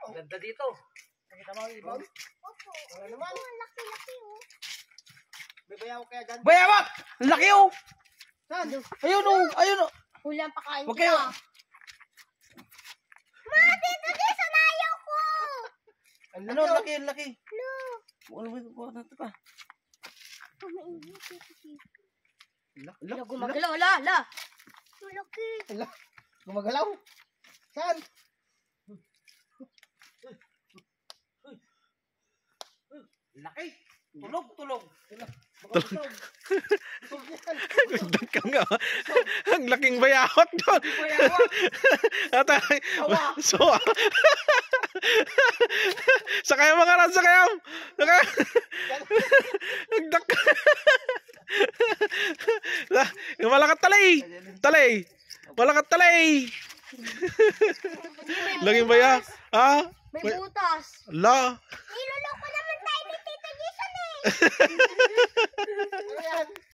Ganda dito. Nakita mo yung ibon? Opo. Wala naman. Laki-laki oh. May bayaw kaya dyan? Bayawak! Ang laki oh! Saan? Ayun oh! Ayun oh! Huli ang pakain ko. Huwag kayo! Ma, dito din sa nayaw ko. Ano? Ang laki, ang laki! No. Ano ba ito? Ano ito pa? Tumainit dito. Ala, Gumagalaw, ala. Malaki. Ala, gumagalaw. Saan? laki! Tulog, tulog! Tulog. Ganda ka nga. Ang laking bayawak doon. At so, sakayam mga ran, sakayam. Ang dak. Yung malakat talay. Talay. Malakat talay. Laking baya. Ha? May butas. La. Niloloko naman tayo ni Tito Jason eh. Ano yan?